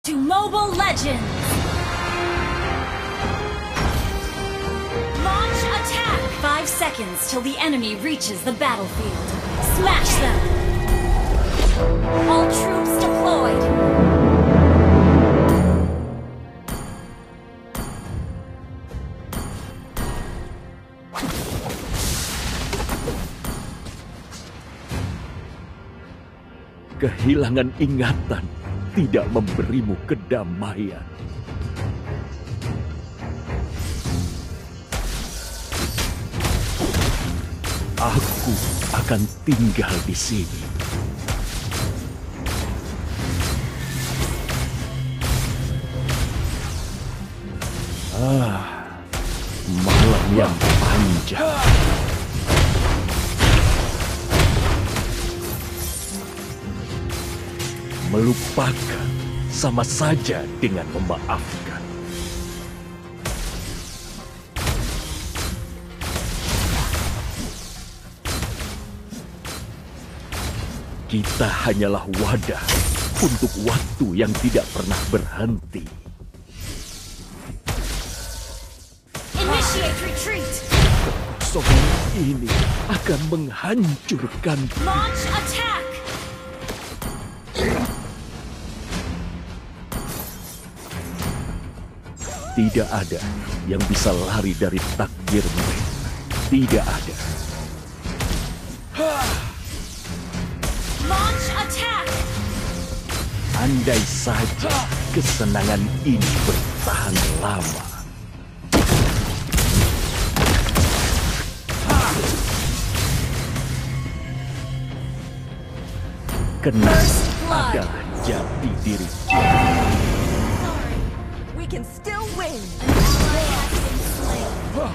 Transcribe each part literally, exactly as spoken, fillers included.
To Mobile Legends! Launch attack! Five seconds till the enemy reaches the battlefield. Smash them! All troops deployed! Kehilangan ingatan tidak memberimu kedamaian. Aku akan tinggal di sini. Ah, malam yang panjang. Melupakan sama saja dengan memaafkan. Kita hanyalah wadah untuk waktu yang tidak pernah berhenti. Initiate retreat! Kekosongan ini akan menghancurkan. Launch attack! Tidak ada yang bisa lari dari takdir mereka. Tidak ada. Launch attack! Andai saja kesenangan ini bertahan lama. Kenang adalah jati diri kita. We can still win. An ally has been slain.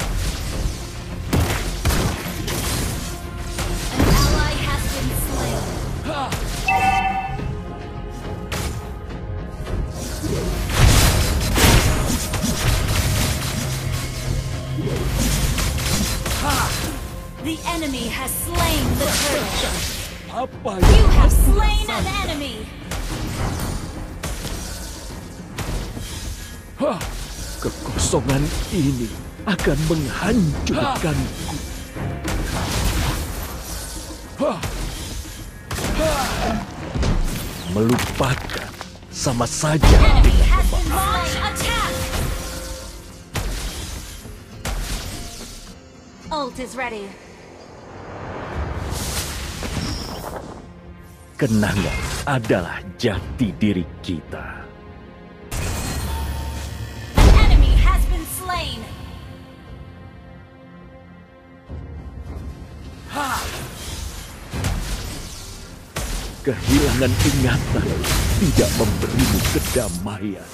An ally has been slain. The enemy has slain the turtle. Apa You yang have slain an enemy. Hah, kekosongan ini akan menghancurkanku. Hah. Hah. Melupakan sama saja Enemy dengan has been memaafkan. launch attack. Ult is ready. Kenangan adalah jati diri kita. Enemy has been slain. Kehilangan ingatan tidak memberimu kedamaian.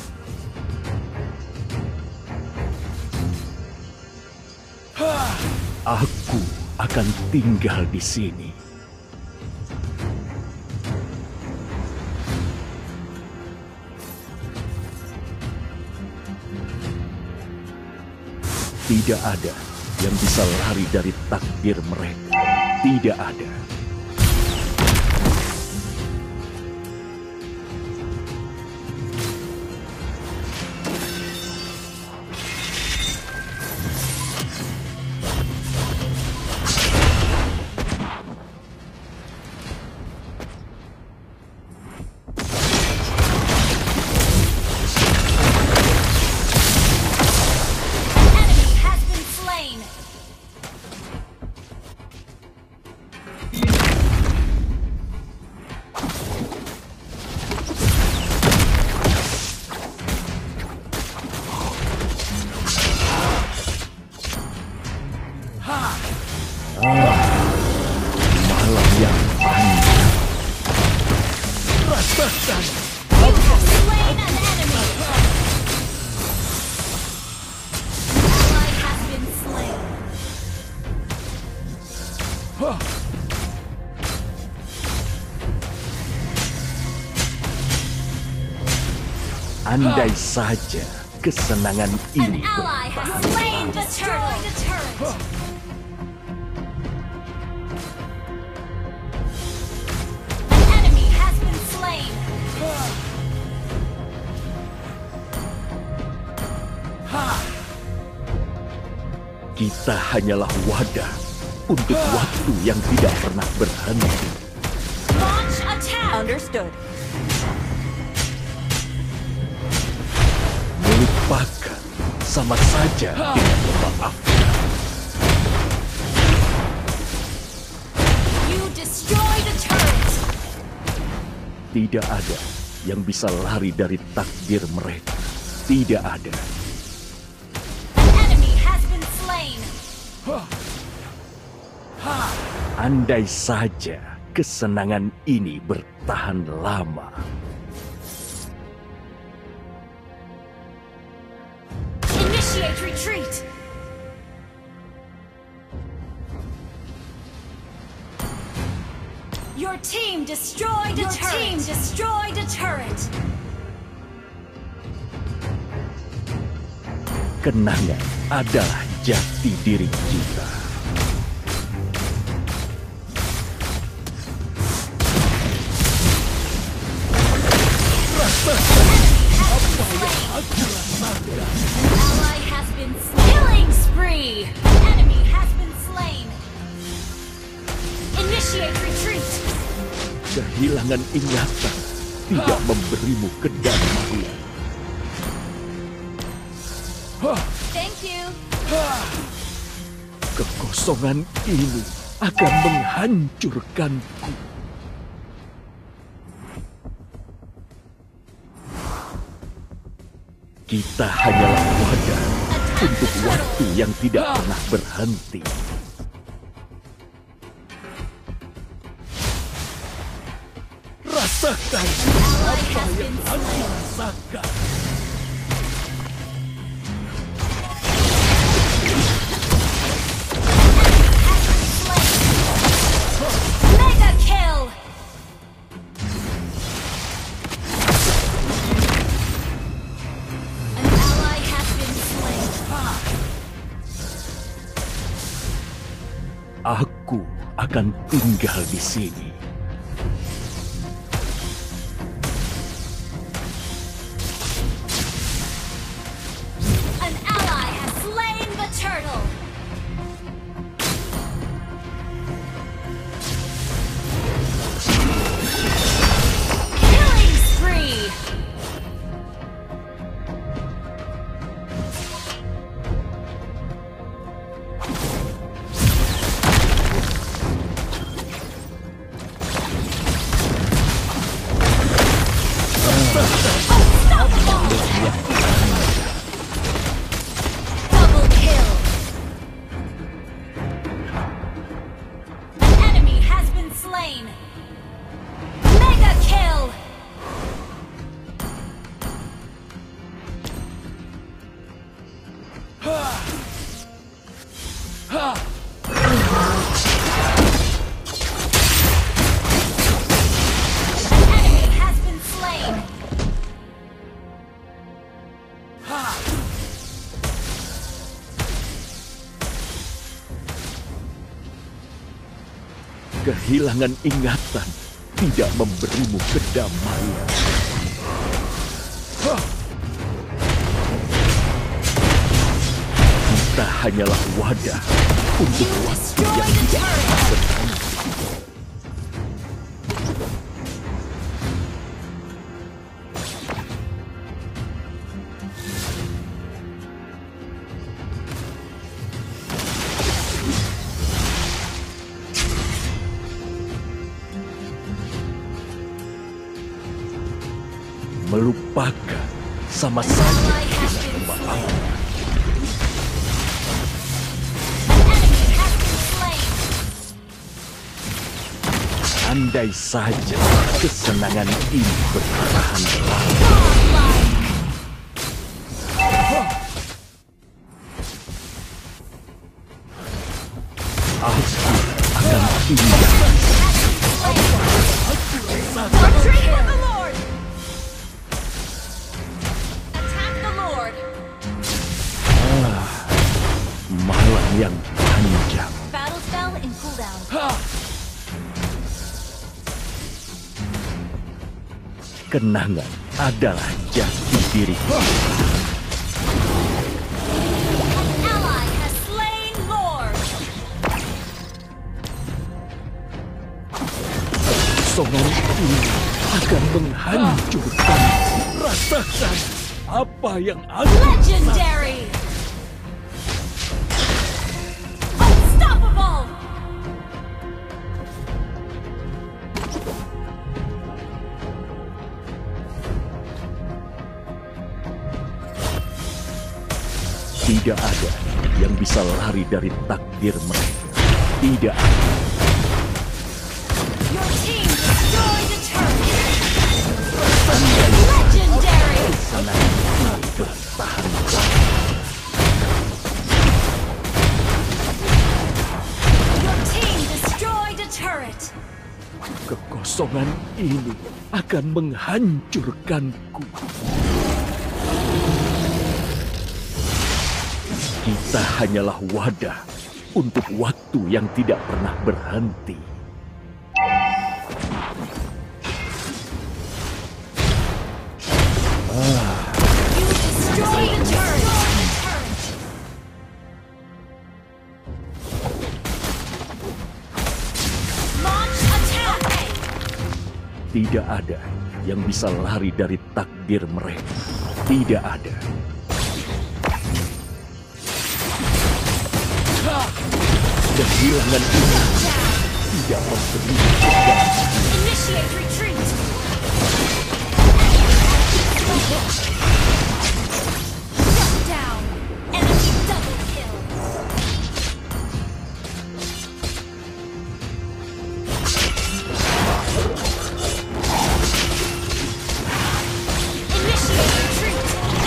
Aku akan tinggal di sini. Tidak ada yang bisa lari dari takdir mereka. Tidak ada. Enemy has been slain. Malam yang panjang. Rasakan. You have slain an enemy. An ally has been slain. Andai saja kesenangan An ini ally has bertahan slain lama. the turtle. An enemy has been slain. Kita hanyalah wadah untuk waktu yang tidak pernah berhenti. Launch attack! Understood. Melupakan sama saja dengan memaafkan. You destroy the turret! Tidak ada yang bisa lari dari takdir mereka. Tidak ada. Enemy has been slain! Andai saja kesenangan ini bertahan lama. Initiate retreat! Your team destroyed a turret! Your team destroyed a turret! Kenangan adalah jati diri kita. Ally has been killing spree! Enemy has been slain! Initiate retreat! Kehilangan ingatan tidak memberimu kedamaian. Thank you! Kekosongan ini akan menghancurkanku. Kita hanyalah wadah untuk waktu yang tidak pernah berhenti. Rasakan apa yang aku rasakan. Mega kill! An ally has been slain. Aku akan tinggal di sini. An ally has slain the turtle. Killing spree! Double kill! An enemy has been slain! Mega kill! An enemy has been slain! Kehilangan ingatan tidak memberimu kedamaian. Kita hanyalah wadah untuk You waktu destroy yang the tidak turret! berhenti. Melupakan sama saja Ally has dengan been memaafkan. Enemy has been slain! Andai saja kesenangan ini bertahan lama. Godlike! Aku akan tinggal. Retreat with the Lord! Attack the Lord! Malam yang panjang. Battle spell in cooldown. Kenangan adalah jati diri. An ally has slain Kekosongan ini akan menghancurkan. Rasakan apa yang aku Legendary! Unstoppable! Tidak ada yang bisa lari dari takdir mereka. Tidak ada. Your team destroyed the turret! Legendary! Senang bertahan. Your team destroyed a turret! Kekosongan ini akan menghancurkanku. Kita hanyalah wadah untuk waktu yang tidak pernah berhenti. You destroyed the turret! Launch attack! Tidak ada yang bisa lari dari takdir mereka. Tidak ada. Kehilangan ini tidak memberi keadaan. Initiate retreat! Shut down! Enemy double kill! Initiate retreat!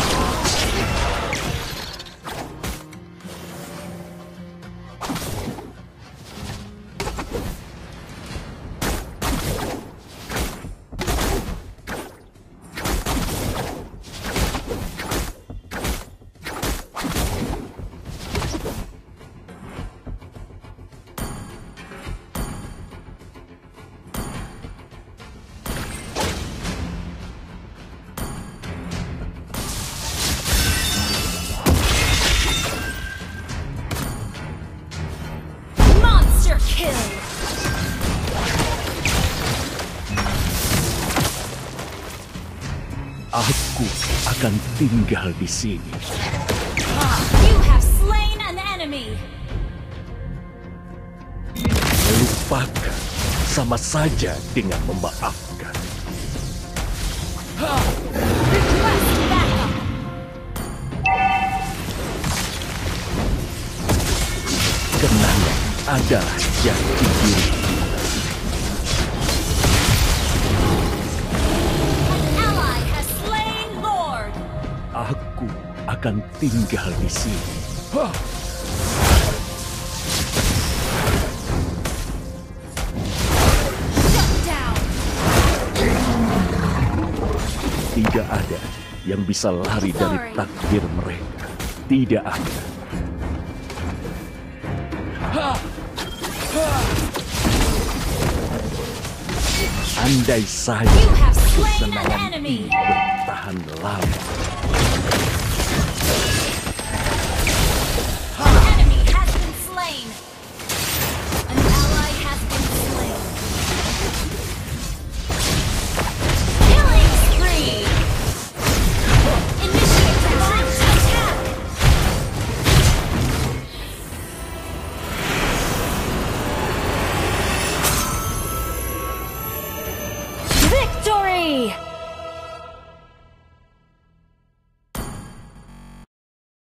Monster kill! Aku akan tinggal di sini. You have slain an enemy! Melupakan sama saja dengan memaafkan. Request backup! Kenangan adalah jati diri kita. An ally has slain Lord! Aku akan tinggal di sini. Shut down! Tidak ada yang bisa lari dari Sorry. takdir mereka. Tidak ada. Andai saja You have slain an kesenangan enemy! ini bertahan lama. An enemy has been slain! An ally has been slain! Killing spree! Initiate launch attack! Victory!